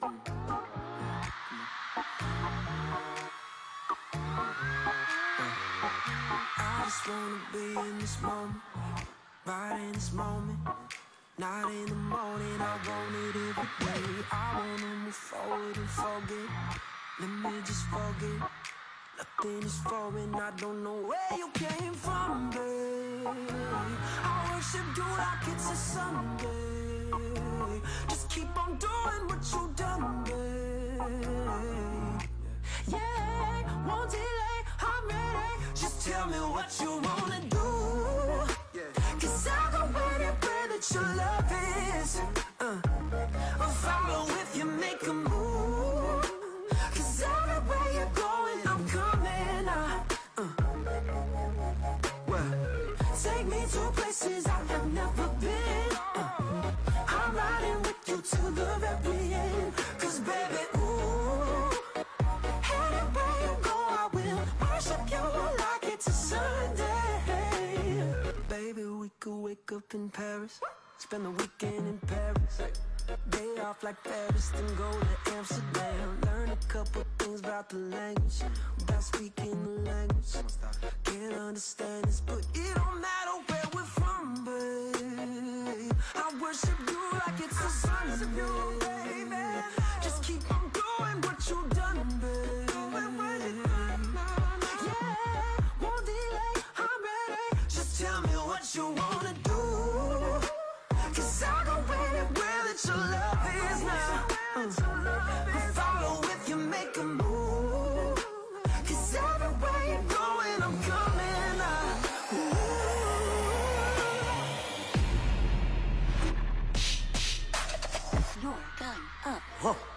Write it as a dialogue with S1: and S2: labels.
S1: I just wanna be in this moment, right in this moment. Not in the morning, I want it every day. I wanna move forward and forget. Let me just forget. Nothing is foreign, I don't know where you came from, babe. I worship you like it's a Sunday. Just keep on doing what you done, babe. Yeah, won't delay, I'm ready. Just tell me what you wanna do. Cause I'll go anywhere that your love is. I'll follow if you make a move. Cause everywhere you're going, I'm coming. Take me to places I have never been. I'm riding with you to the very end. Cause baby, ooh, anywhere you go, I will worship you like it's a Sunday. Baby, we could wake up in Paris, spend the weekend in Paris, day off like Paris, then go to Amsterdam. Learn a couple things about the language, without speaking the language. Can't understand this, but it don't matter where we're from, babe. I worship you like it's a Sunday, baby. Just keep on doing what you done, babe. Yeah, won't delay, I'm ready. Just tell me what you wanna do. Cause I'll go anywhere that your love is now. I'll follow if you make a move. Cause everywhere you're going, I'm coming out.
S2: Your gun up.